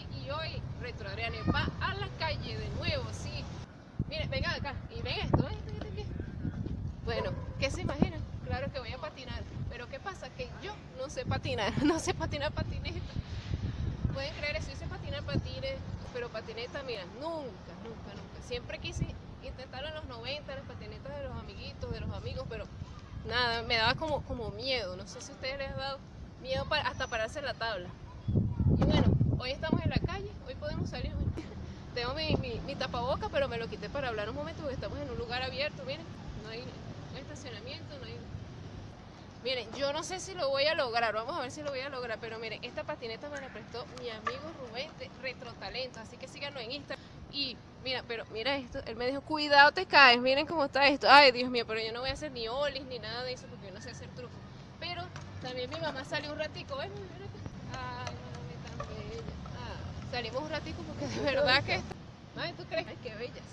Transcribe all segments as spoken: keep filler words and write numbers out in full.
y hoy Retro Adriane va a la calle de nuevo, sí. Miren, vengan acá y ven esto, ven, ven, ven, ven. Bueno, ¿qué se imaginan? Claro que voy a patinar, pero ¿qué pasa? Que yo no sé patinar, no sé patinar patineta. Pueden creer eso, yo sé patinar patines, pero patineta, mira, nunca, nunca, nunca. Siempre quise intentarlo en los noventa, las patinetas de los amiguitos, de los amigos, pero nada, me daba como, como miedo. No sé si a ustedes les ha dado miedo para, hasta pararse en la tabla. Y bueno, hoy estamos en la calle, hoy podemos salir. Tengo mi, mi, mi tapaboca, pero me lo quité para hablar un momento porque estamos en un lugar abierto, miren, no hay, no hay estacionamiento, no hay... Miren, yo no sé si lo voy a lograr, vamos a ver si lo voy a lograr, pero miren, esta patineta me la prestó mi amigo Rubén de Retrotalento, así que síganlo en Instagram. Y mira, pero mira esto, él me dijo, cuidado te caes, miren cómo está esto. Ay, Dios mío, pero yo no voy a hacer ni olis ni nada de eso porque yo no sé hacer trucos. Pero también mi mamá salió un ratico, ven, ven acá. Ay, mami, tan bella. Ah, salimos un ratico porque de verdad que está... Ay, ¿tú crees? Ay, qué bellas.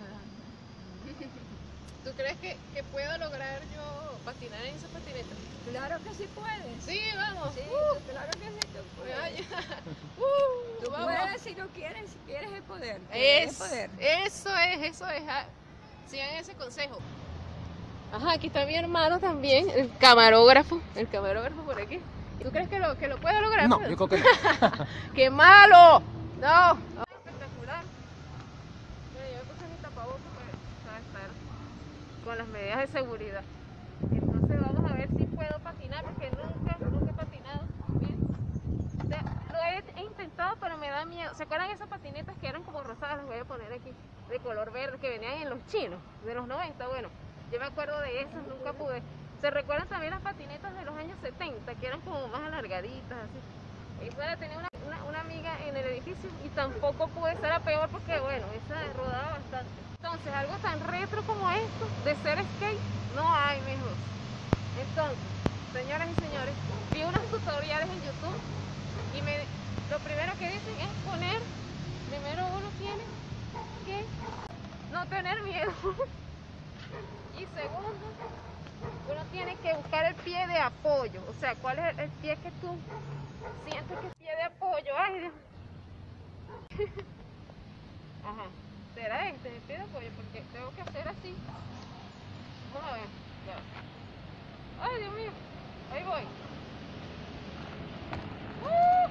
¿Tú crees que, que puedo lograr yo patinar en esa patineta? Claro que sí puedes. Sí, vamos. Sí, uh, claro que sí tú puedes. Uh, Tú vamos. puedes si no quieres, si quieres el poder. Es, el poder. Eso es, eso es. Ah, sigan ese consejo. Ajá, aquí está mi hermano también, el camarógrafo, el camarógrafo por aquí. ¿Tú crees que lo, que lo puedo lograr? No, yo creo que no. ¡Qué malo! No. Espectacular. Mira, yo me puse mi tapabocas para estar con las medidas de seguridad. Entonces vamos a ver si puedo patinar porque nunca, nunca he patinado. Bien. O sea, lo he, he intentado pero me da miedo. ¿Se acuerdan esas patinetas que eran como rosadas? Las voy a poner aquí, de color verde, que venían en los chinos de los noventa. Bueno, yo me acuerdo de esas, nunca pude. ¿Se recuerdan también las patinetas de los años setenta que eran como más alargaditas así? Esa tenía una, una, una amiga en el edificio y tampoco pude, esa era peor porque bueno, esa rodaba bastante. Entonces, algo tan retro como esto, de ser skate, no hay, mijos. Entonces, señoras y señores, vi unos tutoriales en YouTube y me, lo primero que dicen es poner, primero uno tiene que no tener miedo y segundo, uno tiene que buscar el pie de apoyo, o sea, cuál es el, el pie que tú sientes que es pie de apoyo. Ay, Dios. Ajá, será este el pie de apoyo porque tengo que hacer así. Vamos a ver, ya. Ay, Dios mío, ahí voy. ¡Uh!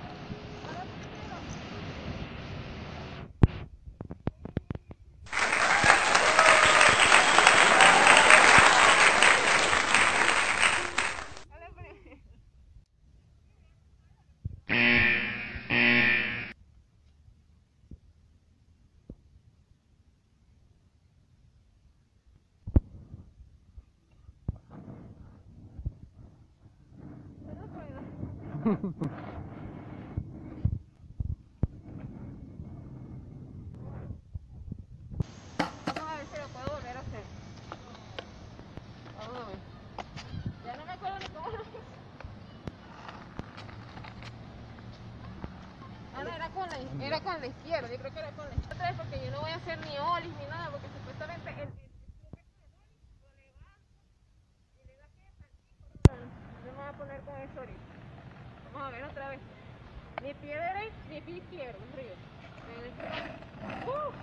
Vamos a ver si lo puedo volver a hacer. Vamos a ver. Ya no me acuerdo ni cómo lo hice. Ah, no, era con la, era con la izquierda. Yo creo que era con la izquierda porque yo no voy a hacer ni olis ni nada porque supuestamente el... Yo me voy a poner con eso ahorita. Vamos a ver otra vez. Ni pie derecho ni pie izquierdo, un río. Uh.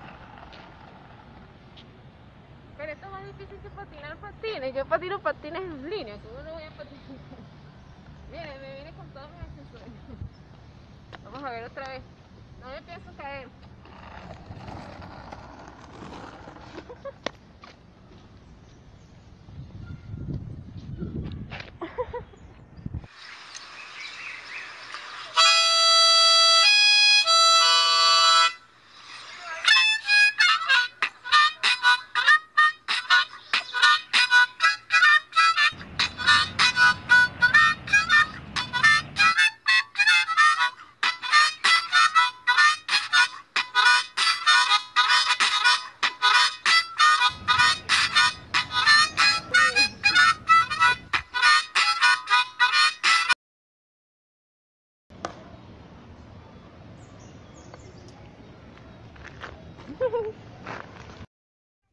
Pero esto es más difícil que patinar patines. Yo patino patines en línea. ¿Cómo no voy a patinar? Miren, me viene con todos mis accesorios. Vamos a ver otra vez. No me pienso caer.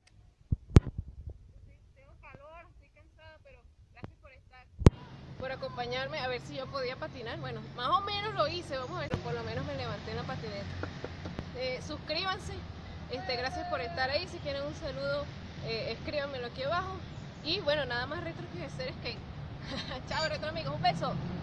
Tengo calor, estoy cansada, pero gracias por estar, por acompañarme. acompañarme a ver si yo podía patinar. Bueno, más o menos lo hice, vamos a ver, por lo menos me levanté en la patineta. Eh, suscríbanse, este, gracias por estar ahí. Si quieren un saludo, eh, escríbanmelo aquí abajo. Y bueno, nada más retro que hacer skate. Chao, retro amigos, un beso.